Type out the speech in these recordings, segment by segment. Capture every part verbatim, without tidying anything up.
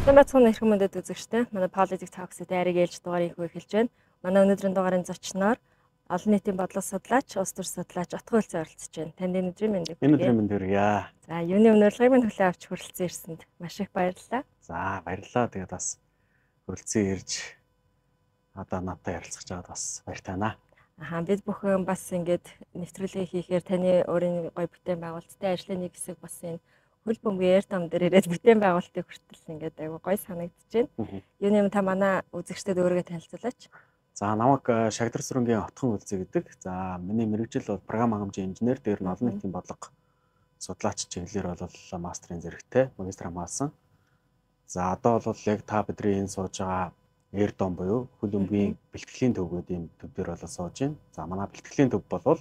Тэмцэн эрхэм мөндөд үзэгчтэй. Манай Politics Talks-д ариг ээлж дугаарыг эхэлж байна. Манай өнөөдрийн дугаарын зочноор олон нийтийн бодлого судлаач, улс төр судлаач Отго Үлцэн оролцож байна. Танд энэ өдрийн мэндийг хүргэе. Энэ өдрийн мэнд хүргье. За, юуны өнөөрлөгийг минь хүлээн авч хүрэлцэн ирсэнд маш их баярлалаа. За, баярлалаа. Тэгээд бас хүрэлцэн ирж одоо надтай ярилцах жаад бас баяртай байна. Ахаа, бид бүхэн бас ингэж нэвтрүүлэг хийхээр таны өөрийн гоё бүтээн байгуулалттай ажлын нэг хэсэг бас энэ хөл бөмбөгийн эрт ам дээр ирээд бүтээн байгуулалтыг хүртэл ингээд айгу гоё санагдаж байна. Юуны юм та манай үзэгчдэд өөрийгөө танилцуулаач. За, намайг Шагдар сүрэнгийн Отхон Үлцэн гэдэг. За, миний мэргэжил бол програм хангамжийн инженер, дээр нь олон нийтийн бодлого судлаач чиглэлээр бол мастрын зэрэгтэй магистр хамгаалсан. За, одоо бол яг та бидний энэ сууж байгаа эрт ам буюу хөл бөмбөгийн бэлтгэлийн төвгүүдийн төв дээр бол сууж байна. За, манай бэлтгэлийн төв бол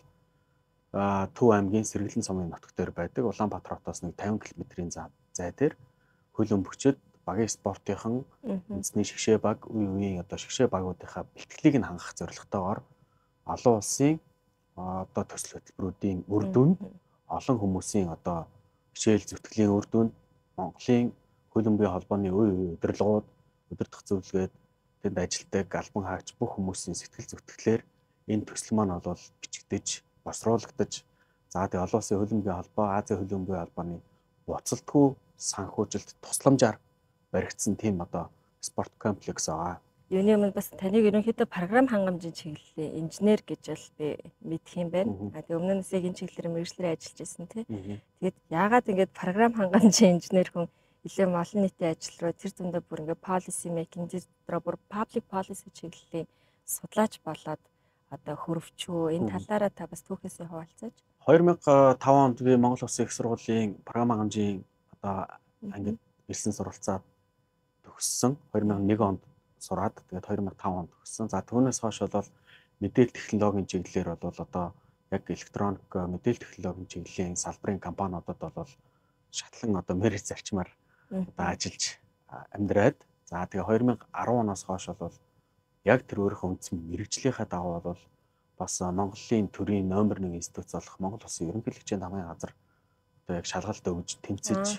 Төв аймгийн Сэргэлэн сумын нутаг дээр байдаг. Улаанбаатар хотоос нэг тавин километрийн зай дээр хөл бөмбөгчд багийн спортынхан үндэсний шгшээ баг, үе үеийн одоо шгшээ багуудынхаа бэлтгэлийг нь хангах зорилготойгоор олон улсын одоо төсөл хөтөлбөрүүдийн үр дүнд олон хүмүүсийн одоо хичээл зүтгэлийн үр дүнд Монголын хөл бөмбөгийн холбооны үе үе удирдлагууд, удирдах зөвлөгөөд тэнд ажилладаг албан хаагч бүх хүмүүсийн сэтгэл зүтгэлээр энэ төсөл маань бол бичигдэж босруулагдаж, за тэгээ олон улсын хөл бөмбөгийн холбоо, Азийн хөл бөмбөгийн холбооны буцалтгүй санхүүжилт тусламжаар баригдсан тийм одоо спорт комплекс байгаа. Юуны өмнө бас таныг ерөнхийдөө програм хангамжийн чиглэлийн инженер гэж бол би мэдх юм байна. А тэгээ өмнө нь энэ чиглэлээр мэргэжлэр ажиллаж байсан тий. Тэгээд яагаад ингэж програм хангамжийн инженер хүн илүү олон нийтийн ажил руу тэр зөндөө бүр ингэ policy making дээр бүр public policy чиглэлийн судлаач болоод одоо хөрвчөө энэ талаараа та бас түүхээсээ хуваалцаач. хоёр мянган таван онд би Монгол Улсын их сургуулийн програм хангамжийн одоо ангид элсэн суралцаад төгссөн. хоёр мянган нэг онд сураад тэгээд хоёр мянган таван онд төгссөн. За түүнээс хойш бол мэдээлэл технологийн чиглэлээр бол одоо яг электроник мэдээлэл технологийн чиглэлийн салбарын компаниудад бол шатлан одоо мэрэж зарчмаар одоо ажиллаж амьдраад. За тэгээд хоёр мянган арван оноос хойш бол яг тэр өөрийнхөө үндсэн мэрэгжлийнхаа дагуу бол бас Монголын төрийн номер нэг институт болох Монгол Улсын ерөнхийлөгчийн намын газар одоо яг шалгалт өгж тэмцэж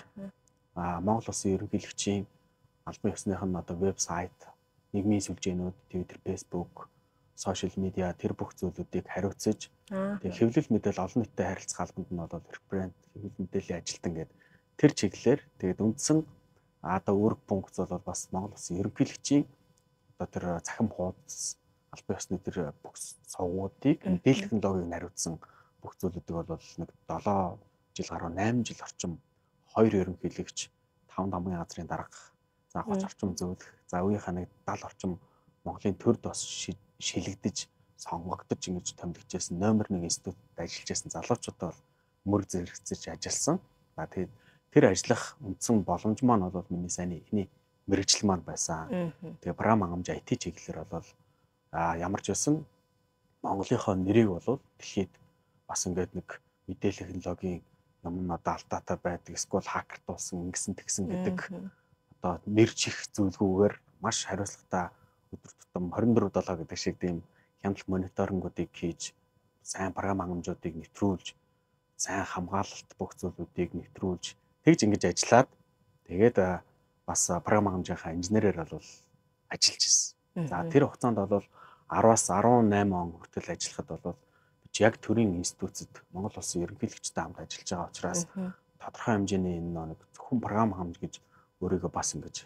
а Монгол Улсын ерөнхийлөгчийн албан ёсных нь одоо вебсайт, нийгмийн сүлжээнүүд, Twitter, Facebook, сошиал медиа тэр бүх зүйлүүдийг хариуцаж тэгээ хэвлэл мэдээлэл олон нийтэд харилцах албанд нь бол референт хэвлэл мэдээллийн ажилтан гэдэг тэр чиглэлээр тэгээд үндсэн одоо үүрэг пункт бол бас Монгол Улсын ерөнхийлөгчийн одоо тэр цахим хуудас албан ёсны тэр бүх сувгуудыг мэдээлэл технологиг хариуцсан бүх зүйлүүдийг бол нэг долоо жил гаруй найман жил орчим хоёр ерөнхийлөгч таван намын газрын дарга за гоц орчим зөвлөх за үеийнхаа нэг даал орчим Монголын төрд бас шилэгдэж сонгогдож ингэж томилогдчихсэн номер нэг институтад ажиллаж байсан залуучуудаа бол мөр зэрэгцэж ажилласан. За тэгээд тэр ажиллах үндсэн боломж маань бол миний сайн ихний мэргэжил маань байсан. Тэгээ програм хангамж ай ти чиглэлээр бол а ямар ч байсан Монголынхоо нэрийг бол дэлхийд бас ингээд нэг мэдээлэл технологийн юм одоо алдаатай байдаг, эсвэл хакертуулсан, ингэсэн тэгсэн гэдэг одоо нэр чих зүйлгүйгээр маш хариуцлагатай өдөр тутам хорин дөрвөн долоо гэдэг шиг тийм хяналт мониторингуудыг хийж, сайн програм хангамжуудыг нэвтрүүлж, сайн хамгаалалт бүх зүйлүүдийг нэвтрүүлж, тэгж ингэж ажиллаад тэгээд бас програм хангамжийнхаа инженерээр бол ажиллаж ирсэн. За тэр хугацаанд бол араас арван найман он хүртэл ажиллахад бол яг төрийн институцэд Монгол Улсын ерөнхийлөгчтэй хамт ажиллаж байгаа учраас тодорхой хэмжээний энэ нэг зөвхөн програм хангамж гэж өөрийгөө бас ингэж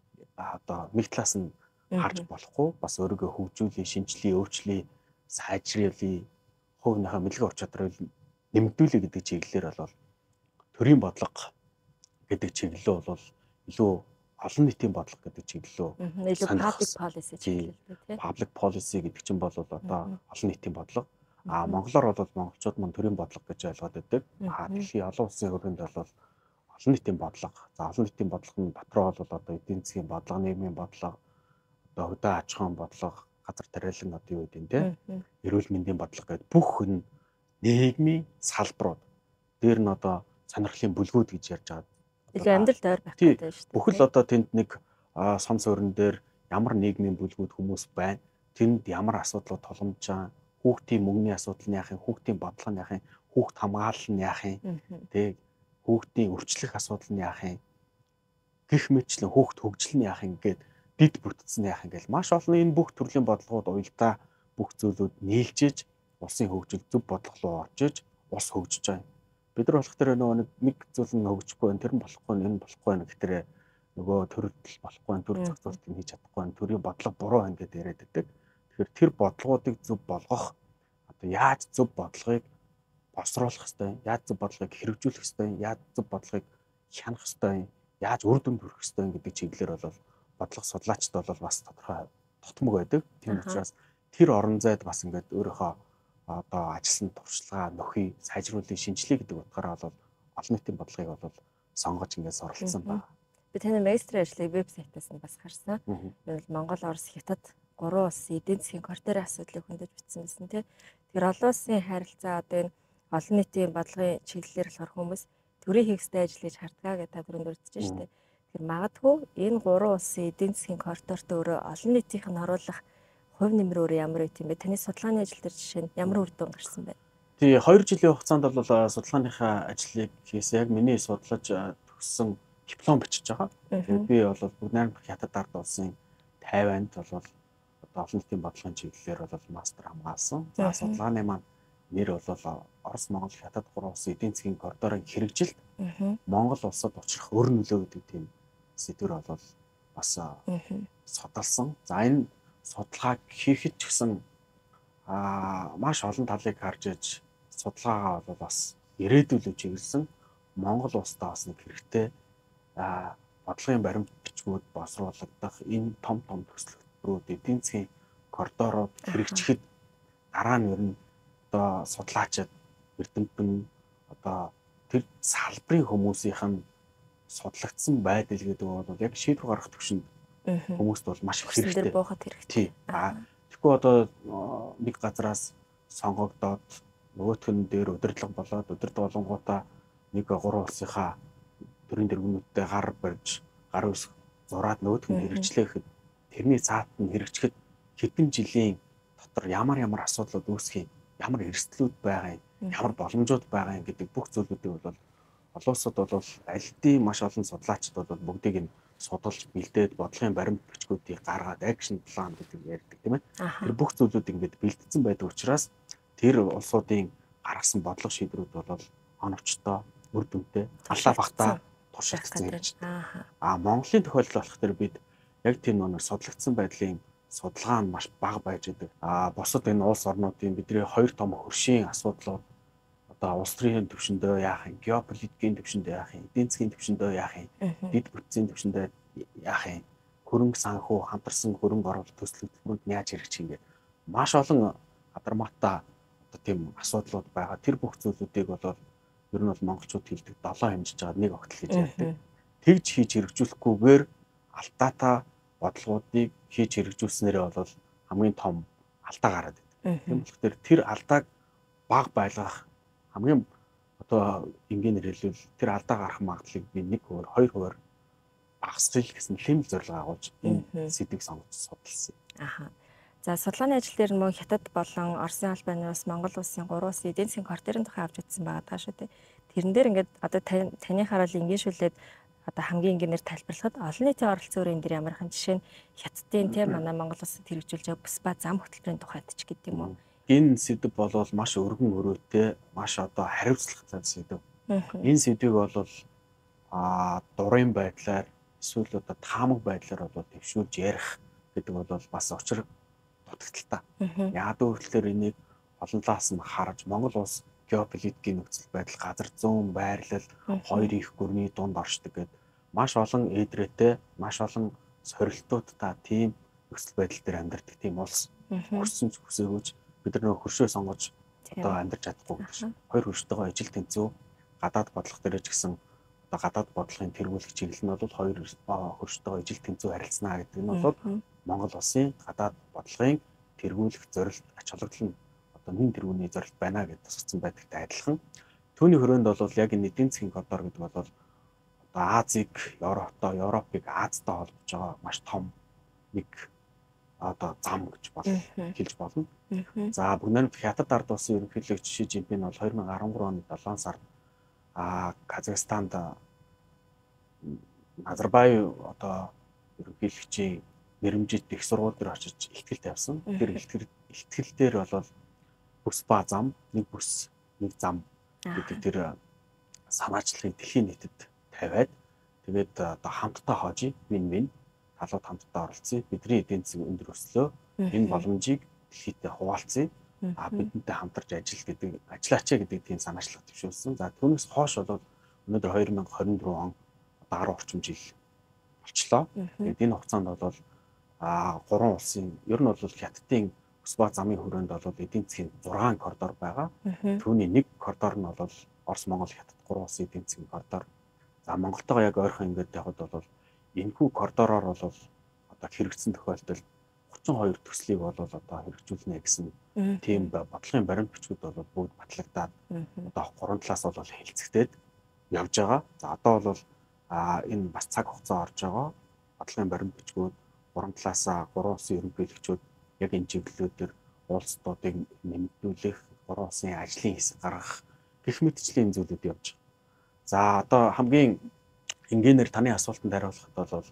одоо нэг талаас нь харж болохгүй, бас өөрийгөө хөгжүүлээ, шинжилээ, өөрчлөе, сайжруулъя, хувийнхаа мэдлэг ур чадрыг нэмэгдүүлээ гэдэг чиглэлээр бол төрийн бодлого гэдэг чиглэлөө бол илүү олон нийтийн бодлого гэдэг чиглэлөө илүү public policy чиглэл тийм public policy гэдэг чинь бол одоо олон нийтийн бодлого. А монголоор бол монголчууд мань төрийн бодлого гэж ойлгоод байдаг. А дэлхийн олон улсын хөрөнд бол олон нийтийн бодлого. За олон нийтийн бодлого нь дотроо бол одоо эдийн засгийн бодлого, нийгмийн бодлого, одоо хөдөө аж ахуйн бодлого, газар тариалан одоо юу гэдэг нь тийм эрүүл мэндийн бодлого гэдэг бүх нь нийгмийн салбарууд. Дээр нь одоо сонирхлын бүлгүүд гэж ярьж байгаа. илүү амьдралд ойр байх гэдэг шүү дээ. Бүхэл одоо тэнд нэг сон суурин дээр ямар нийгмийн бүлгүүд хүмүүс байна. Тэнд ямар асуудлууд тулгамж байгаа. Хүүхдийн мөнгөний асуудал нь яах юм, хүүхдийн бодлого нь яах юм, хүүхд хамгаалал нь яах юм, тэг хүүхдийн өрчлөх асуудал нь яах юм гих мэтчлэн хүүхд хөгжил нь яах юм гээд дид бүтцэн яах юм гээл маш олон энэ бүх төрлийн бодлогууд уялдаа бүх зүйлүүд нийлжээж улсын хөгжил зөв бодлого руу орж иж ус хөгжиж байгаа юм. Бид нар болох тэр нөгөө нэг зүйл нь хөгжихгүй байна, тэр нь болохгүй, энэ нь болохгүй байна гэхтэр нөгөө төрөлтөл болохгүй, төр зохицуулт нь хийж чадахгүй, төрийн бодлого буруу байна гэдээ яриад байдаг. Тэгэхээр тэр бодлогоодыг зөв болгох одоо яаж зөв бодлогыг босруулах ёстой, яаж зөв бодлогыг хэрэгжүүлэх ёстой, яаж зөв бодлогыг хянах ёстой, яаж үр дүнд хүрэх ёстой гэдэг чиглэлээр бол бодлого судлаачд бол бас тодорхой тутамг байдаг. Тийм учраас тэр орон зайд бас ингээд өөрийнхөө одоо ажилласан туршлага, нөхөй сайжруулалтын шинжилгээ гэдэг утгаараа бол олон нийтийн бодлогыг бол сонгож ингээд суралцсан байна. Би таны магистрийн ажлыг вебсайтаас нь бас харсан. Энэ бол Монгол, Орос, Хятад гурван улсын эдийн засгийн коридорын асуудлыг хөндөж бичсэн байсан тийм. Тэгэхээр олон улсын харилцаа одоо энэ олон нийтийн бодлогын чиглэлээр болохоор хүмүүс төрийн хийхстэй ажил гэж хардгаа гэдэг та түрүүнд дурдж штэ. Тэгэхээр магадгүй энэ гурван улсын эдийн засгийн коридорт өөрөө олон нийтийнх нь оруулах хувь нэмэр өөр ямар үт юм бэ? Таны судалгааны ажил дээр жишээ нь ямар үр дүн гарсан бэ? Тий, хоёр жилийн хугацаанд бол судалгааныхаа ажлыг хийсэн. Яг миний судлаж төгссөн диплом бичиж байгаа. Тэгээд би бол бүгд Хятад ард улсын Тайванд бол одоо олон нийтийн бодлогын чиглэлээр бол мастер хамгаалсан. За судалгааны маань нэр бол Орос, Монгол, Хятад гурван улсын эдийн засгийн коридорын хэрэгжилт Монгол улсад учрах өр нөлөө гэдэг тийм сэдвэр бол бас судалсан. За энэ судалгааг хийхэд ч гэсэн аа маш олон талыг харж иж судалгаагаа бол бас ирээдүйд чиглэсэн Монгол улстай бас нэг хэрэгтэй аа бодлогын баримт бичгүүд босруулагдах энэ том том төслүүд эдийн засгийн коридорууд хэрэгжихэд дараа нь ер нь одоо судлаачид эрдэмтэн одоо тэр салбарын хүмүүсийнх нь судлагдсан байдал гэдэг бол яг шийдвэр гаргах төвшөнд хүмүүст бол маш их хэрэгтэй. Тий. Аа тэгэхгүй одоо нэг газараас сонгогдоод нөгөөх нь дээр удирдлага болоод удирдлага болонгуудаа нэг гурван улсынхаа төрийн тэргүүнүүдтэй гар барьж гар үсэх зураад нөгөөх нь хэрэгжлээ гэхэд тэрний цаат нь хэрэгжихэд хэдэн жилийн дотор ямар ямар асуудлууд үүсэх юм, ямар эрсдлүүд байгаа юм, ямар боломжууд байгаа юм гэдэг бүх зүйлүүдийг бол олон улсад бол аль маш олон судлаачид бол бүгдийг нь судалж бэлдээд бодлогын баримт бичгүүдийг гаргаад акшн план гэдэг ярьдаг тийм ээ. Тэр бүх зүйлүүд ингээд бэлдсэн байдаг учраас тэр улсуудын гаргасан бодлого шийдвэрүүд бол оновчтой, үр дүнтэй, алаа багтаа туршигдсан гэж. Аа Монголын тохиолдол болох тэр бид яг тийм нэг судлагдсан байдлын судалгаа нь маш бага байж байдаг. Аа бусад энэ улс орнуудын бидний хоёр том хөршийн асуудлууд одоо улс төрийн түвшиндөө яах юм, геополитикийн түвшиндөө яах юм, эдийн засгийн түвшиндөө яах юм, дэд бүтцийн түвшиндөө яах юм, хөрөнгө санхүү, хамтарсан хөрөнгө оруулалт төсөл хөтөлбөрөнд яаж хэрэгжих юм гээд маш олон адарматаа одоо тийм асуудлууд байгаа. Тэр бүх зүйлүүдийг бол ер нь бол монголчууд хэлдэг долоо хэмжиж байгаа нэг огтл гэж ярьдаг. Тэгж хийж хэрэгжүүлэхгүйгээр алдаатай бодлогуудыг хийж хэрэгжүүлснээрээ бол хамгийн том алдаа гараад байдаг. Тийм болохоор тэр алдааг бага байлгах хамгийн одоо энгийнээр хэлбэл тэр алдаа гарах магадлалыг би нэг хувиар хоёр хувиар багасгах гэсэн хэмжээ зорилго агуулж энэ сэдвийг сонгож судалсан. Аха. За судалгааны ажил дээр мөн Хятад болон Оросын албаны улс, Монгол улсын гурван улсын эдийн засгийн коридорын тухай авч үзсэн байгаа даа шүү дээ. Тэрэн дээр ингээд одоо таны хараал энгийншүүлээд одоо хамгийн энгийнээр тайлбарлахад олон нийтийн оролцоо энэ дээр ямар хэн жишээ нь Хятадын тийм манай Монгол улсад хэрэгжүүлж байгаа бүс ба зам хөтөлбөрийн тухайд ч гэдэг юм уу. Энэ сэдв бол маш өргөн өрөөтэй, маш одоо хариуцлагатай сэдв. Энэ сэдвийг бол а дурын байдлаар эсвэл одоо таамаг байдлаар бол төвшүүлж ярих гэдэг бол бас учир дутагдaltaа. Яг өөрчлөлөөр энийг олон талаас нь харж Монгол улс геополитикийн нөхцөл байдал, газар зүүн байрлал, хоёр их гүрний дунд оршдог гэдэг маш олон эдрээтэй, маш олон сорилтуудтай тийм нөхцөл байдал дээр амьдардаг тийм улс. Хөрсөн ч хүсээгүйч бид нар хөршөө сонгож одоо амьдарч чадахгүй гэж. Хоёр хөрштэйгөө ижил тэнцүү гадаад бодлого дээр ч гэсэн одоо гадаад бодлогын тэргүүлэх чиглэл нь бол хоёр хөрштэйгөө ижил тэнцүү харилцана гэдэг нь бол Монгол улсын гадаад бодлогын тэргүүлэх зорилт ач холбогдол нь одоо нэн тэргүүний зорилт байна гэж тусгацсан байдагтай адилхан. Түүний хүрээнд бол яг энэ эдийн засгийн коридор гэдэг бол одоо Азийг, Европтой, Европыг Азтай холбож байгаа маш том нэг одоо зам гэж болно хэлж болно. За бүгд Хятад ард улсын ерөнхийлөгч Ши Жинпин бол хоёр мянган арван гурван оны долоон сард а Казахстанд Назарбаев одоо ерөнхийлөгчийн нэрмжит их сургууль дээр очиж ихтгэл тавьсан. Тэр ихтгэл ихтгэл дээр бол бүс ба зам, нэг бүс, нэг зам гэдэг тэр санаачлагыг дэлхийн нийтэд тавиад тэгээд одоо хамтдаа хоожи вин вин талууд хамтдаа оролцъё. Бидний эдийн засгийн өндөр өслөө энэ боломжийг дэлхийдээ хуваалцъя. А бидэнтэй хамтарч ажил гэдэг ажиллаач гэдэг тийм санаачлага төвшүүлсэн. За түүнээс хойш бол өнөөдөр хоёр мянга хорин дөрөв он одоо арван орчим жил болчлоо. Тэгээд энэ хугацаанд бол а гурван улсын ер нь бол хятадын бүс ба замын хүрээнд бол эдийн засгийн зургаан коридор байгаа. Түүний нэг коридор нь бол Орос, Монгол, Хятад гурван улсын эдийн засгийн коридор. За Монголтойгоо яг ойрхон ингээд явхад бол энэхүү коридороор бол одоо хэрэгжсэн тохиолдолд гурван хоёр төслийг бол одоо хэрэгжүүлнэ гэсэн тийм бодлогын баримт бичгүүд бол бүгд батлагдаад одоо гурван талаас бол хэлцэгдээд явж байгаа. За одоо бол а энэ бас цаг хугацаа орж байгаа. Бодлогын баримт бичгүүд гурван талаасаа гурван улсын ерөнхийлөгчүүд яг энэ чиглэлүүдээр уулзалтуудыг нэмэгдүүлэх, гурван улсын ажлын хэсэг гаргах гэх мэтчлийн зүйлүүд явж байгаа. За одоо хамгийн энгийнээр таны асуултанд хариулахад бол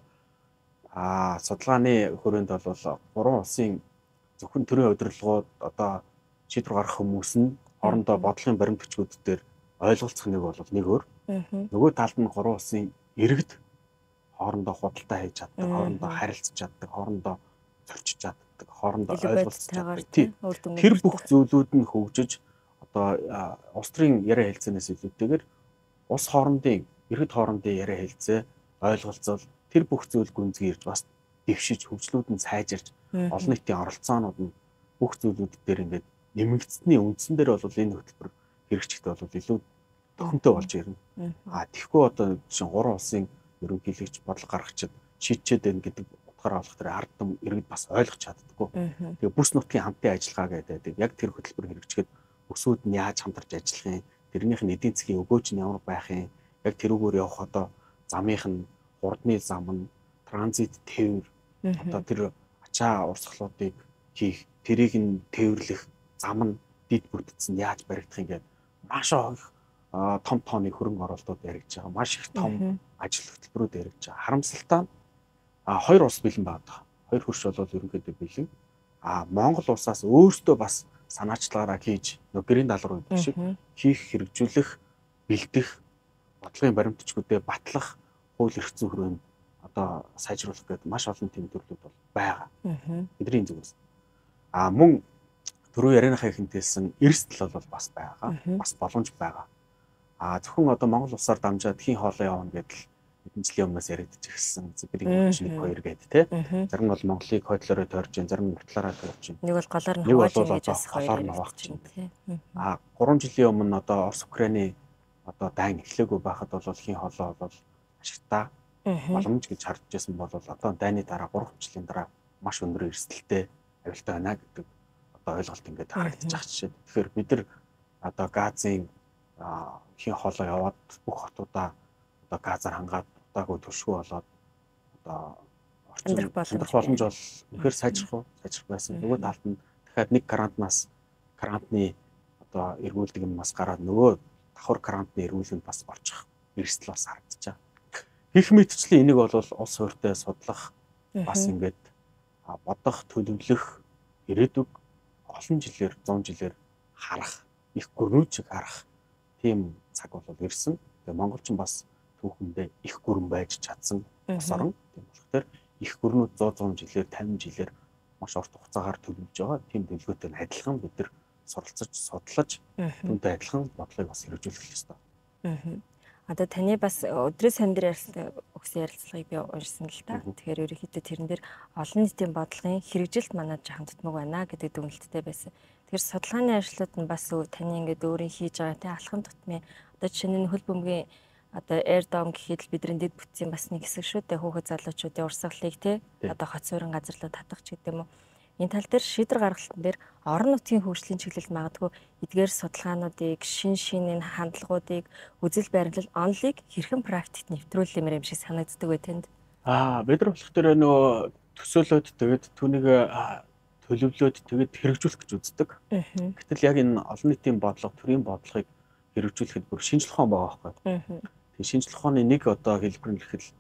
а судалгааны хүрээнд бол гурван улсын зөвхөн төрийн удирдлагууд одоо шийдвэр гаргах хүмүүс нь хоорондоо бодлогын баримт бичгүүд дээр ойлголцох нэг бол нэг өөр. Нөгөө талд нь гурван улсын иргэд хоорондоо худалдаа хийж чаддаг, хоорондоо харилцаж чаддаг, хоорондоо зорчиж чаддаг, хоорондоо ойлголцож чаддаг. Тэр бүх зүйлүүд нь хөгжиж одоо улс төрийн яриа хэлцээнээс илүүтэйгээр улс хоорондын иргэд хоорондын яриа хэлцээ ойлголцол тэр бүх зүйл гүнзгий ирж бас дэвшиж хөгжлүүд нь сайжирч олон нийтийн оролцоонууд нь бүх зүйлүүд дээр ингээд нэмэгдсэний үндсэн дээр бол энэ хөтөлбөр хэрэгжихэд бол илүү төхөнтэй болж ирнэ. А тэгэхгүй одоо жишээ гурван улсын ерөнхийлөгч бодлого гаргачид шийдчихэд байна гэдэг утгаараа болох тэр ард түмэн иргэд бас ойлгож чаддаггүй. Тэгээ бүс нутгийн хамтын ажиллагаа гэдэг яг тэр хөтөлбөр хэрэгжихэд бүсүүд нь яаж хамтарч ажиллах юм, тэрнийх нь эдийн засгийн өгөөж нь ямар байх юм, яг тэрүүгээр явах одоо замынх нь хурдны зам нь транзит тээвэр одоо тэр ачаа урсгалуудыг хийх, тэрийг нь тээвэрлэх зам нь дид бүтцэн яаж баригдах юм гээд маш их том тооны хөрөнгө оруулалтууд яригдж байгаа. Маш их том ажил хөтөлбөрүүд яригдж байгаа. Харамсалтай нь хоёр улс бэлэн байгаа. Хоёр хөрш бол ерөнхийдөө бэлэн. А Монгол улсаас өөртөө бас санаачлагаараа хийж нөгөө гэрийн даалгавар гэдэг шиг хийх, хэрэгжүүлэх, бэлдэх, бодлогын баримтчгүүдэд батлах, хууль эрх зүйн хүрээнд одоо сайжруулах гэдэг маш олон тийм төрлүүд бол байгаа. Бидний зүгээс. А мөн түрүү ярианыхаа ихэнтэйсэн эрсдэл бол бас байгаа. Бас боломж байгаа. А зөвхөн одоо Монгол улсаар дамжаад хийн хоолой явна гэдэл хэдэн жилийн өмнөөс яригдчих ирсэн. Зэбрийг нэг хоёр гэдэг тий. Зарим нь бол Монголыг хойдлороо тойрж, зарим нь нутлаараа тойрж. Нэг бол голоор нь хавааж ингэж бас голоор нь хаваах чинь тий. А гурван жилийн өмнө одоо Орос Украины одоо дайн эхлээгүй байхад бол хийн хоолой бол ашигтай боломж гэж харж байсан бол одоо дайны дараа гурван жилийн дараа маш өндөр эрсдэлтэй авилтаа байна гэдэг одоо ойлголт ингээд харагдаж байгаа жишээ. Тэгэхээр бид нар одоо газын хийн хоолой яваад бүх хотуудаа одоо газар хангаад удаагүй төшгөө болоод одоо орчин амьдрах боломж бол үнэхээр сайжрах уу? Сайжрах байсан. Нөгөө талд нь дахиад нэг грантнаас грантны одоо эргүүлдэг юм бас гараад нөгөө давхар грантны эргүүлэнд бас орчих эрсдэл бас харагдаж байгаа. Гэх мэтчлэн энийг бол улс хууртай судлах бас ингээд бодох, төлөвлөх, ирээдүг олон жилээр, зуун жилээр харах, их гөрнүүлж харах тийм цаг бол ирсэн. Тэгээ монголчин бас түүхэндээ их гүрэн байж чадсан улс орн. Тийм болохоор их гүрнүүд сто жилээр, тавин жилээр маш урт хугацаагаар төлөвлөж байгаа. Тийм төлөвлөгөөтэй адилхан бид нар суралцаж, судлаж, түүнтэй адилхан бодлогыг бас хэрэгжүүлэх ёстой. Одоо таны бас өдрөөс сан дээр ярьсан өгсөн ярилцлагыг би уншсан л та. Тэгэхээр ерөнхийдөө тэрэн дээр олон нийтийн бодлогын хэрэгжилт манай жахан тутмаг байна гэдэг дүгнэлттэй байсан. Тэгэхээр судалгааны ажлууд нь бас таны ингээд өөрийн хийж байгаа тий алхам тутмын одоо жишээ нь хөл бөмбөгийн одоо Air-Dome гэхэд л бидний дэд бүтцийн бас нэг хэсэг шүү дээ. Хүүхэд залуучуудын урсгалыг тий одоо хот суурин газарлуу татах ч гэдэг юм уу. Энэ тал дээр шийдвэр гаргалтын дээр орон нутгийн хөгжлийн чиглэлд магадгүй эдгээр судалгаануудыг, шин шин энэ хандлагуудыг, үзэл баримтлал онлыг хэрхэн практикт нэвтрүүлэх юм шиг санагддаг бай танд. Аа, бид нар болох дээр нөгөө төсөөлөд тэгээд түүнийг төлөвлөөд тэгээд хэрэгжүүлэх гэж үздэг. Гэтэл яг энэ олон нийтийн бодлого, төрийн бодлогыг хэрэгжүүлэхэд бүр шинжлэх ухаан байгаа байхгүй. Тэгээд шинжлэх ухааны нэг одоо хэлбэр нь гэхэд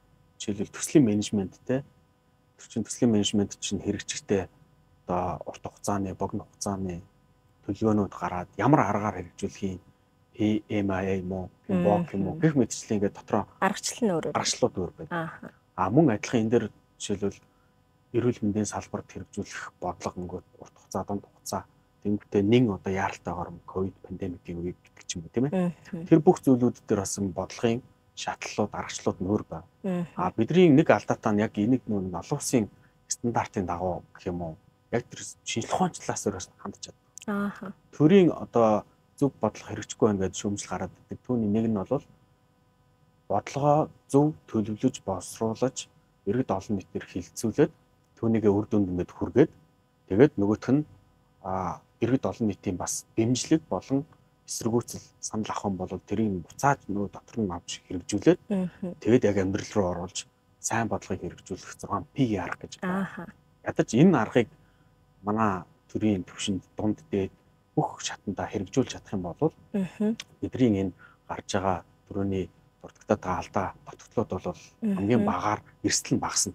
жишээлбэл төслийн менежменттэй тэр чинь төслийн менежмент чинь хэрэгжихтэй одоо урт хугацааны, богино хугацааны төлөвлөгөөнүүд гараад ямар аргаар хэрэгжүүлэх юм эм ай эй мó, бок юм уу гэх мэтчлэн ингээд дотроо аргачлал нь өөр. Аргачлалууд өөр байдаг. Аа. А мөн адилхан энэ дээр жишээлбэл эрүүл мэндийн салбарт хэрэгжүүлэх бодлого өнгөт урт хугацаа, дунд хугацаа тэнгуүтэй нэн одоо яаралтайгаар ковид пандемикийн үеиг гэдэг ч юм уу тийм ээ. Тэр бүх зүйлүүд дээр бас бодлогын шатлалууд, аргачлалууд нь өөр байна. А бидний нэг алдаатай нь яг энийг нүүн олон улсын стандартын дагуу гэх юм уу яг тэр шинжлэх ухааны талаас өөрөөс хандж чаддаг. Аа. Төрийн одоо зөв бодлого хэрэгжихгүй байна гэж шүүмжил гараад ирдэг. Түүний нэг нь бол бодлогоо зөв төлөвлөж боловсруулж иргэд олон нийтээр хилцүүлээд түүнийг үр дүнд ингээд хүргээд тэгээд нөгөөх нь а иргэд олон нийтийн бас дэмжлэг болон эсэргүүцэл санал авах юм бол тэрийг буцаад нөгөө дотор нь авч хэрэгжүүлээд тэгээд яг амьдрал руу оруулж сайн бодлогыг хэрэгжүүлэх зургаан пи арга гэж байна. Ядаж энэ аргыг манай төрийн төвшөнд дунд дээд бүх шатандаа хэрэгжүүлж чадах юм бол бидний энэ гарч байгаа төрөний дурдгатаад байгаа алдаа дутагдлууд бол хамгийн багаар эрсдэл нь багасна.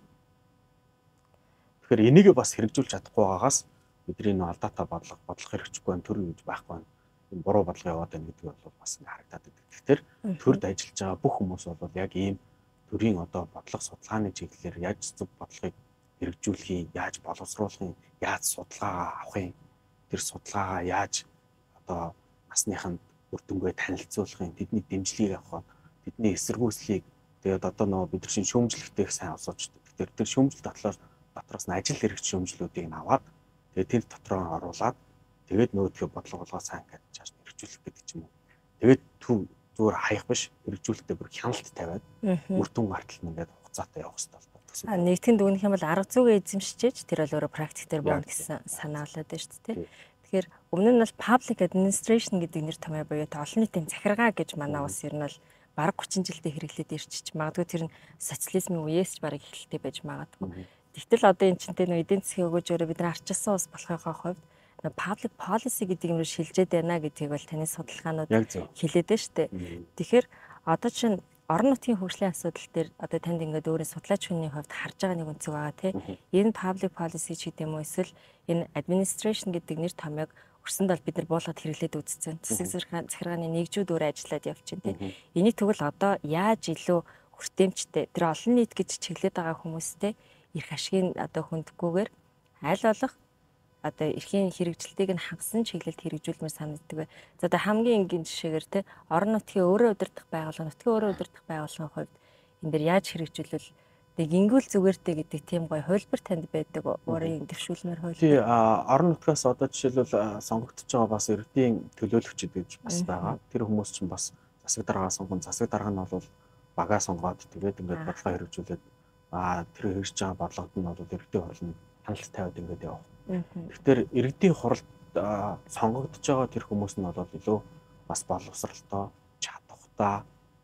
Тэгэхээр энийг бас хэрэгжүүлж чадахгүй байгаагаас бидний энэ алдаатай бодлого бодлого хэрэгжихгүй байна, төр гэж байхгүй байна. Энэ буруу бодлого яваад байна гэдэг бол бас ингэ харагдаад байдаг. Тэгэхээр төрд ажиллаж байгаа бүх хүмүүс бол яг ийм төрийн одоо бодлого судалгааны чиглэлээр яаж зөв бодлогыг хэрэгжүүлэх юм, яаж боловсруулах юм, яаж судалгаа авах юм, тэр судалгаагаа яаж одоо насныханд үр дүнгээ танилцуулах юм, тэдний дэмжлэгийг авах, тэдний эсэргүүцлийг тэгээд одоо нөгөө бид нар шинэ шүүмжлэлтэйг сайн осоочдөг. Тэгэхээр тэр шүүмжлэл дотлоор дотроос нь ажил хэрэгч шүүмжлүүдийг аваад тэгээд тэр дотроо оруулаад тэгээд нөгөөдхөө бодлого болгоо сайн гэж чааш хэрэгжүүлэх гэдэг ч юм уу. Тэгээд түр зүгээр хаях биш хэрэгжүүлэхдээ бүр хяналт тавиад үр дүн гартал нь ингээд хугацаатай явах хэрэгтэй. А нэгтгэн дүгнэх юм бол арга зүйгээ эзэмшиж тэр бол өөрөө практик дээр боно гэсэн санаа болоод байна шүү дээ. Тэгэхээр өмнө нь бол public administration гэдэг нэр томьёо буюу олон нийтийн захиргаа гэж манай улс ер нь бол бараг гурван жилдээ хэрэглээд ирчихэж магадгүй тэр нь социализмын үеэс ч бараг эхэлтэй байж магадгүй. Тэгтэл одоо эн чинь нөө эдийн засгийн өгөөж өөрөө бид нар арчилсан ус болохынхоо хувьд public policy гэдэг юм шилжээд байна гэдгийг бол таны судалгаанууд хэлээд байна шүү дээ. Тэгэхээр одоо чинь орон нутгийн хөгжлийн асуудал дээр одоо танд ингээд өөрийн судлаач хүний хувьд харж байгаа нэг үнцэг байгаа тий. Энэ public policy ч гэдэм үү эсвэл энэ administration гэдэг нэр томьёог өрсөнд бол бид нар буулгад хэрэглээд үзсэн. Засаг захиргааны нэгжүүд өөр ажиллаад явчихын тий. Энийг тэгвэл одоо яаж илүү хүртээмжтэй тэр олон нийт гэж чиглээд байгаа хүмүүстэй эрх ашигын одоо хүндгүйгээр аль болох одоо эрхийн хэрэгжилтийг нь хангасан чиглэлд хэрэгжүүлмээр санагддаг бай. За одоо хамгийн энгийн жишээгээр те орон нутгийн өөрөө удирдах байгууллага, нутгийн өөрөө удирдах байгууллагын хувьд энэ дэр яаж хэрэгжүүлвэл тэг ингүүл зүгээртэй гэдэг тийм гоё хувилбар танд байдаг уурын дэвшүүлмээр хувилбар. Тий орон нутгаас одоо жишээлбэл сонгогдож байгаа бас иргэдийн төлөөлөгчд гэж бас байгаа. Тэр хүмүүс чинь бас засаг даргаа сонгон засаг дарга нь бол багаа сонгоод тэгээд ингээд бодлого хэрэгжүүлээд а тэр хэрэгжиж байгаа бодлогод нь бол иргэдийн хурлын хяналт тавиад ингээд явах. Тэгэхээр иргэдийн хуралд сонгогдож байгаа тэр хүмүүс нь бол илүү бас боловсралтай, чадвартай,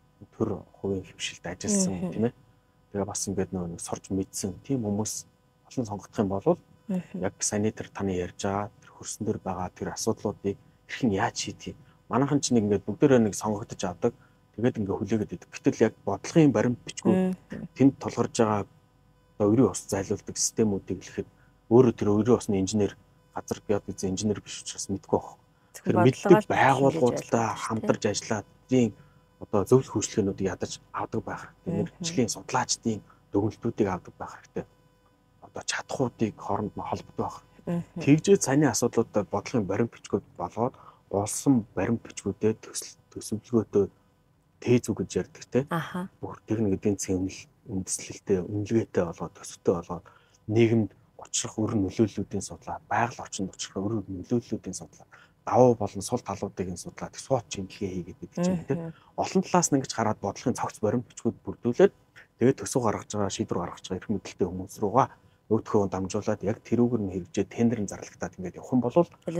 төр хувийн хөвшилд ажилласан тийм ээ. Тэгээ бас ингээд нэг сурж мэдсэн тийм хүмүүс олон сонгогдох юм бол яг санитар таны ярьж байгаа тэр хөрсөн дээр байгаа тэр асуудлуудыг хэрхэн яаж шийдэх юм. Манайхан ч нэг ингээд бүгдээрээ нэг сонгогдож авдаг. Тэгээд ингээд хүлээгээд идэг. Гэтэл яг бодлогын баримт бичгүүд тэнд тулгарж байгаа одоо өрийн ус зайлуулдаг системүүдийг хэлэхэд өөрөө тэр өрийн усны инженер газар геодезийн инженер биш учраас мэдгүй байх. Тэр мэддэг байгууллагуудтай хамтарч ажиллаад тийм одоо зөвлөх хөшлөгчнүүдийг ядаж авдаг байх хэрэгтэй. Мэргэжлийн судлаачдын дүгнэлтүүдийг авдаг байх хэрэгтэй. Одоо чадхуудыг хооронд нь холбодог байх. Тэгжээ цааны асуудлуудад бодлогын баримт бичгүүд болгоод болсон баримт бичгүүдэд төсөвлөгөөтэй тез үг гэж ярьдаг те. Бүх техник эдийн засгийн үндэслэлтэй, үнэлгээтэй болгоод төсөвтэй болгоод нийгэмд учрах өр нөлөөллүүдийн судлаа, байгаль орчинд учрах өр нөлөөллүүдийн судлаа, давуу болон сул талуудыг судлаад сууч чиглэлээ хийгээд байдаг юм те. Олон талаас нь ингэж хараад бодлогын цогц баримт бичгүүд бүрдүүлээд тэгээд төсөв гаргаж байгаа, шийдвэр гаргаж байгаа эрх мэдэлтэй хүмүүс руугаа өөдхөө дамжуулаад яг тэрүүгээр нь хэрэгжээ тендерын зарлагтаад ингээд явах юм бол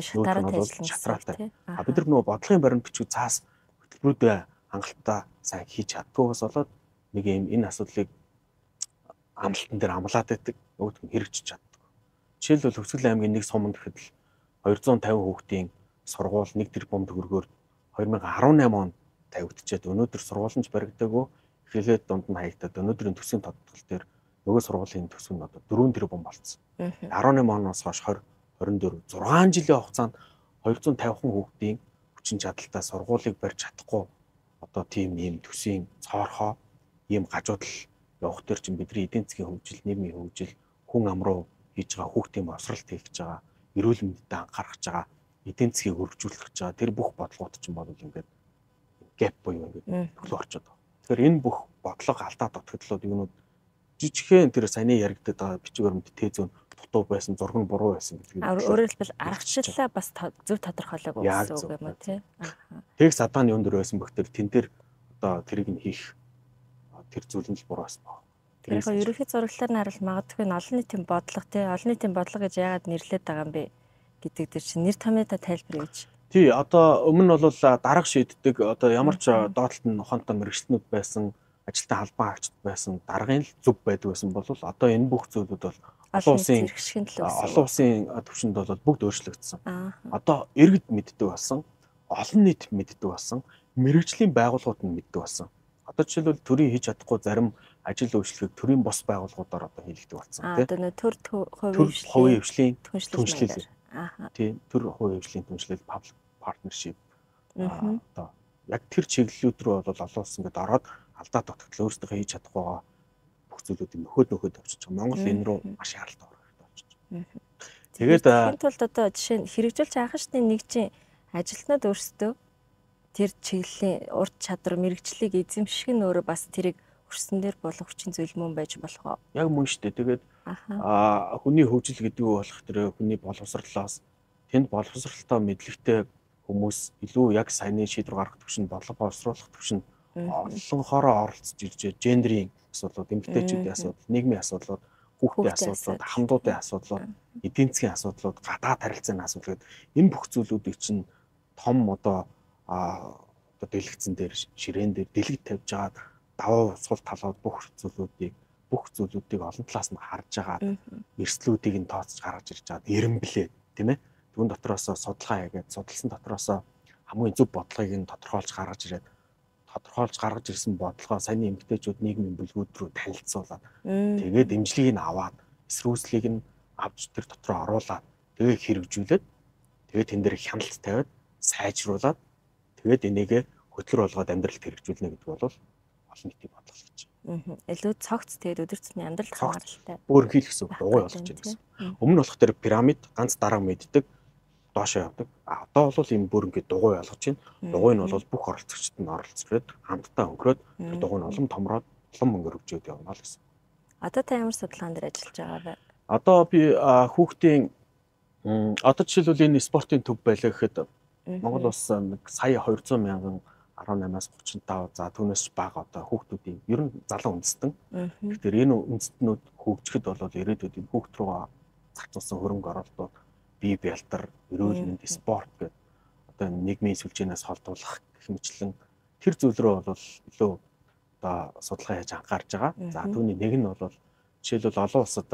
шатраатай. А бид нар нөгөө бодлогын баримт бичгүүд цаас хөтөлбөрүүдээ хангалттай сайн хийж чаддгүйгээс болоод нэг юм энэ асуудлыг амлалтан дээр амлаад байдаг, нөгөөдх нь хэрэгжиж чаддаг. Жишээлбэл Хөвсгөл аймгийн нэг суманд гэхэд л хоёр зуун тавин хүүхдийн сургууль нэг тэрбум төгрөгөөр хоёр мянган и арван найман онд тавигдчихээд өнөөдөр сургуулийн ч баригдаагүй, эхлээд дунд нь хаягдаад өнөөдрийн төсвийн тодтгол дээр нөгөө сургуулийн төсөв нь одоо дөрвөн тэрбум болсон. арван найман оноос хойш двадцать двадцать дөрөв зургаан жилийн хугацаанд двуханд и пятьдесят хүүхдийн хүчин чадалтай сургуулийг барьж чадахгүй одоо тийм ийм төсвийн цоорхоо ийм гажуудал явах төр чинь бидний эдийн засгийн хөгжил, нийгмийн хөгжил, хүн ам руу хийж байгаа хүүхдийн босралт хийж байгаа, эрүүл мэндэд анхаарах байгаа, эдийн засгийг өргөжүүлэх гэж байгаа тэр бүх бодлогууд чинь бол ингээд гэп буюу ингээд төглөө орчод байгаа. Тэгэхээр энэ бүх бодлого алдаа дутагдлууд юунууд жижигхэн тэр саяны яригддаг байгаа бичиг баримт тезүүн дутуу байсан, зураг нь буруу байсан гэдэг. Өөрөөр хэлбэл аргачлалаа бас зөв тодорхойлоогүй гэсэн үг юм уу тий? Тэгс садааны өндөр байсан бөхтөр тэн дээр одоо тэрийг нь хийх тэр зүйл нь л буруу байсан баг. Тэгэхээр яг ерөнхий зураглалаар нь харал магадгүй нь олон нийтийн бодлого тий, олон нийтийн бодлого гэж яагаад нэрлээд байгаа юм бэ гэдэг дээр чинь нэр томьёо тайлбар гэж. Тий, одоо өмнө нь бол дарга шийддэг одоо ямар ч доотлолт нь ухаантай мэрэгчнүүд байсан, ажилтны албан хаагчд байсан, даргын л зөв байдаг байсан бол одоо энэ бүх зүйлүүд бол олон улсын олон улсын төвшөнд бол бүгд өөрчлөгдсөн. Одоо иргэд мэддэг болсон, олон нийт мэддэг болсон, мэрэгжлийн байгууллагууд нь мэддэг болсон. Одоо жишээлбэл төрийн хийж чадахгүй зарим ажил үйлчлэгийг төрийн бус байгууллагуудаар одоо хийлгдэг болсон тийм. Одоо нөө төр хувийн хвшлийн түншлэл. Тийм, төр хувийн хвшлийн түншлэл public partnership. Одоо яг тэр чиглэлүүд рүү бол олон улс ингээд ороод алдаа дутагдал өөрсдөө хийж чадахгүй байгаа бүх зүйлүүдийг нөхөд нөхөд авчиж байгаа. Монгол энэ рүү маш харалтай орох хэрэгтэй болчихж байна. Тэгээд энэ тулд одоо жишээ нь хэрэгжүүлж анх шатны нэгжийн ажилтнууд өөрсдөө тэр чиглэлийн урд чадвар мэрэгчлийг эзэмших нь өөрөө бас тэрийг өрсөн дээр болох хүчин зүйл мөн байж болох уу? Яг мөн шүү дээ. Тэгээд аа хүний хөгжил гэдэг нь болох тэр хүний боловсролоос тэнд боловсролтой мэдлэгтэй хүмүүс илүү яг саяны шийдвэр гаргах төвшин бодлого боловсруулах төвшин олонхороо оролцож ирж гендерийн асуудлууд, эмэгтэйчүүдийн асуудал, нийгмийн асуудлууд, хүүхдийн асуудлууд, хамдуудын асуудлууд, эдийн засгийн асуудлууд, гадаад харилцааны асуудал гэдэг энэ бүх зүйлүүдийг чинь том одоо а одоо дэлгэцэн дээр ширээн дээр дэлгэд тавьж байгаа даваа сул талууд бүх зүйлүүдийг бүх зүйлүүдийг олон талаас нь харж байгаа эрсдлүүдийг нь тооцож гаргаж ирж байгаа эренблээ тийм ээ түүн дотроос судалгаа хийгээд судалсан дотроос хамгийн зөв бодлогыг нь тодорхойлж гаргаж ирээд тодорхойлж гаргаж ирсэн бодлогоо саяны эмэгтэйчүүд нийгмийн бүлгүүд рүү танилцуулаад тэгээд дэмжлэгийг нь аваад эсрүүслийг нь авч тэр дотроо оруулаад тэгээд хэрэгжүүлээд тэгээд тэн дээр хяналт тавиад сайжруулад тэгээд энийгээ хөтлөр болгоод амьдралд хэрэгжүүлнэ гэдэг бол олон нийтийн бодлого л гэж. Аа. Илүү цогц тэгээд өдөр тутмын амьдралд хамааралтай. Өөр хэл гэсэн үг дугуй болгож байна гэсэн. Өмнө болох тэр пирамид ганц дарга мэддэг доошоо явдаг. А одоо бол ийм бүр ингээд дугуй болгож байна. Дугуй нь бол бүх оролцогчдод нь оролцоод хамтдаа өнгөрөөд тэр дугуй нь улам томроод улам мөнгө өргөжөөд явна л гэсэн. Одоо та ямар судалгаан дээр ажиллаж байгаа вэ? Одоо би хүүхдийн одоо жишээлбэл энэ спортын төв байлаа гэхэд Монгол улс нэг сая двухсот мянган десятнаймаас тридцать пять за түүнээс бага одоо хүүхдүүдийн ер нь залуу үндэстэн. Тэгэхээр энэ үндэстнүүд хөгжихэд бол ирээдүйд энэ хүүхд рүү зарцуулсан хөрөнгө оруулалтууд бие бэлтэр, эрүүл мэнд, спорт гэдэг одоо нийгмийн сүлжээнээс холдуулах гэх мэтлэн тэр зүйл рүү бол илүү одоо судалгаа хийж анхаарж байгаа. За түүний нэг нь бол жишээлбэл олон улсад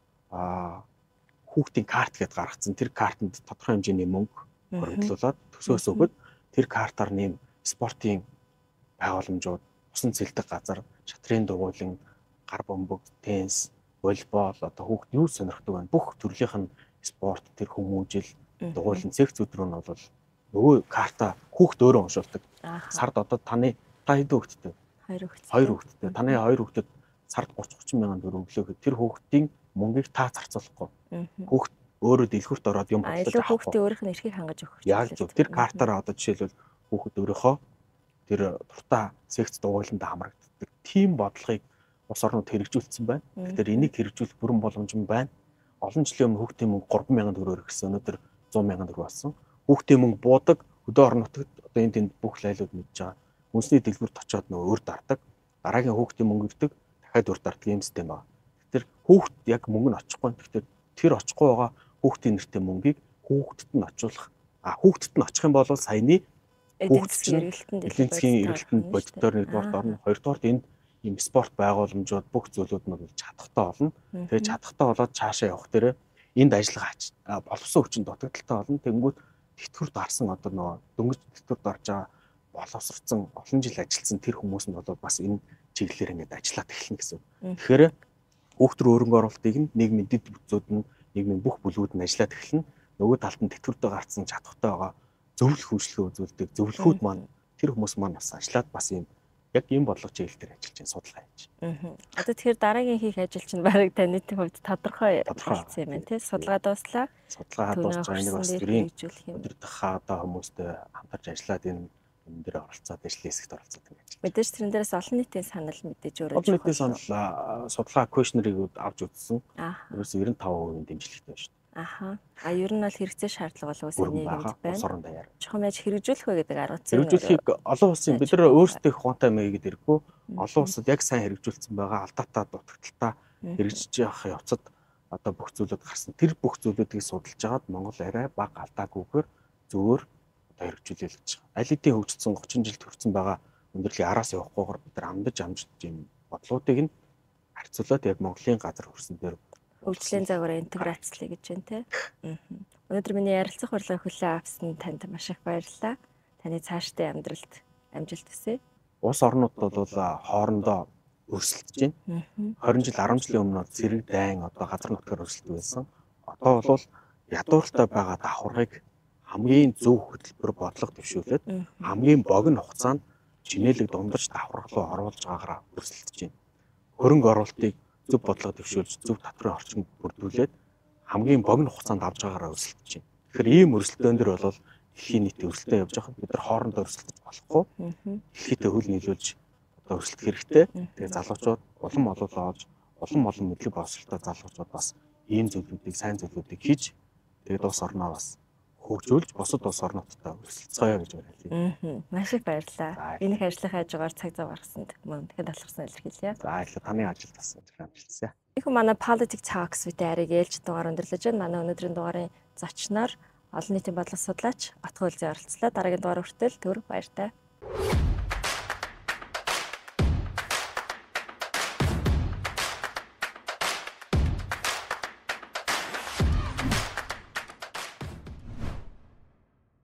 аа хүүхдийн карт гэдээ гаргацсан. Тэр картанд тодорхой хэмжээний мөнгө хөрөнгөлүүлээд төсөөс өгöd тэр картаар нэм спортын байгууламжууд, усан цэлдэг газар, шатрын дугуйлан, гар бөмбөг, теннис, волейбол одоо хүүхд юу сонирхдаг байна. Бүх төрлийнх нь спорт тэр хүмүүжил, дугуйлан секцүүд рүү нь бол нөгөө карта хүүхд өөрөө уншуулдаг. Сард одоо таны та хэдэн хүүхэдтэй? Хоёр хүүхэдтэй. Хоёр хүүхэдтэй. Таны хоёр хүүхдэд сард тридцать40 мянган төгрөг өглөөхөд тэр хүүхдийн мөнгийг та зарцуулахгүй. Хүүхд өөрөө дэлгүүрт ороод юм бодлоо. Илүү хүүхдийн өөрийнх нь эрхийг хангаж өгөх. Яг зөв. Тэр картаараа одоо жишээлбэл хүүхэд өөрийнхөө тэр дуртай секц дугуйланд хамрагддаг. Тим бодлогыг улс орнууд хэрэгжүүлсэн байна. Тэгэхээр энийг хэрэгжүүлэх бүрэн боломж нь байна. Олон жилийн өмнө хүүхдийн мөнгө гурван мянган төгрөгөөр ирсэн. Өнөөдөр сто мянган төгрөг болсон. Хүүхдийн мөнгө буудаг. Хөдөө орон нутагт одоо энэ тэнд бүх лайлууд мэдж байгаа. Үндэсний дэлгүүрт очиод нөгөө өөр дардаг. Дараагийн хүүхдийн мөнгө ирдэг. Дахиад өөр дардаг юм систем байна. Тэгэхээр хүүхд яг мөнгө нь очихгүй. Тэгэхээр тэр очихгүй байгаа хүүхдийн нэртэй мөнгийг хүүхдэд нь очуулах. А хүүхдэд нь очих юм бол саяны эдийн засгийн эргэлтэнд бодитоор нэгдүгээр орно. Хоёрдугаар энд ийм спорт байгууламжууд бүх зүйлүүд нь бол чадхтай болно. Тэгээ чадхтай болоод цаашаа явах дээр энд ажиллагаа боловсон хүчин дутагдaltaй болно. Тэнгүүт тэтгэврт арсан одоо нөгөө дөнгөж тэтгэврт орж байгаа боловсрцсан олон жил ажилласан тэр хүмүүс нь бол бас энэ чиглэлээр ингээд ажиллаад эхэлнэ гэсэн. Тэгэхээр хүүхдэр хөрөнгө оруулалтыг нь нийгмийн дэд бүтцүүд нь нийгмийн бүх бүлгүүд нь ажиллаад эхэлнэ. Нөгөө талд нь тэтгэвртэй гарцсан чадхтай байгаа зөвлөх хөгжлөө үзүүлдэг зөвлөхүүд маань тэр хүмүүс маань бас ажиллаад бас юм яг ийм бодлого чиглэлээр ажиллаж байгаа судалгаа хийж. Аа. Одоо тэгэхээр дараагийн хийх ажил чинь бараг танийн хувьд тодорхой болсон юм байна тий. Судалгаа дууслаа. Судалгаа дуусч байгаа нэг бас төрийн өдөртөх одоо хүмүүстэй хамтарч ажиллаад энэ энэ дээр оролцоод ажлын хэсэгт оролцоод ингэж. Мэдээж тэрэн дээрээс олон нийтийн санал мэдээж өөрөө олон нийтийн санал судалгаа questionnaire-ийг авч үзсэн. Ерөөсөө девяносто пять процент дэмжлэгтэй байна шүү дээ. Аха. А ер нь бол хэрэгцээ шаардлага болов уу нийгэмд байна. Орон даяар. Чухам яаж хэрэгжүүлэх вэ гэдэг арга зүйн. Хэрэгжүүлэхийг олон улсын бид нар өөрсдөө хугацаатай маяг ирэхгүй олон улсад яг сайн хэрэгжүүлсэн байгаа алдаатай дутагдaltaа хэрэгжиж явах явцад одоо бүх зүйлүүд гарсан. Тэр бүх зүйлүүдийг судалж агаад Монгол арай бага алдаагүйгээр зөвөр одоо хэрэгжүүлээл гэж байгаа. Аль хэдийн хөгжсөн тридцать жил төрсэн байгаа өндөрлөгийн араас явахгүйгээр бид нар амдаж амжиж юм бодлогуудыг нь харьцуулаад яг Монголын газар хүрсэн дээр хөгжлийн загвар интеграцлаа гэж байна те. Өнөөдөр миний ярилцах урилгыг хүлээн авсан танд маш их баярлалаа. Таны цаашдын амьдралд амжилт хүсье. Улс орнууд бол хоорондоо өрсөлдөж байна. двадцать жил ten жилийн өмнө зэрэг дайн одоо газар нутгаар өрсөлдөж байсан. Одоо бол ядууртай байгаа давхаргыг хамгийн зөв хөтөлбөр бодлого төвшүүлээд хамгийн богино хугацаанд чинэлэг дундаж давхарга руу оруулж байгаагаар өрсөлдөж байна. Хөрөнгө оруулалтыг зөв бодлого төвшүүлж зөв татварын орчинд бүрдүүлээд хамгийн богино хугацаанд авч байгаагаар өрсөлдөж байна. Тэгэхээр ийм өрсөлдөөн дэр бол дэлхийн нийтийн өрсөлдөөн явж байхад бид нар хоорондоо өрсөлдөж болохгүй. Дэлхийдээ хөл нийлүүлж одоо өрсөлдөх хэрэгтэй. Тэгээ залуучууд улам олоолаа олж улам олон мэдлэг боловсролтой залуучууд бас ийм зүйлүүдийг сайн зүйлүүдийг хийж тэгээд улс орноо бас хөгжүүлж бусад улс орнуудтай өрсөлдцгоё гэж уриалъя. Аа. Маш их баярлалаа. Энэ их ажлын хажуугаар цаг зав гаргасанд мөн дахин талархсан илэрхийлье. За их таны ажилд бас амжилттай. Их манай Politics Talks with Ариг ээлж дугаар өндөрлөж байна. Манай өнөөдрийн дугаарын зочноор олон нийтийн бодлого судлаач Отгоо Үлзий оролцлоо. Дараагийн дугаар хүртэл түр баяртай.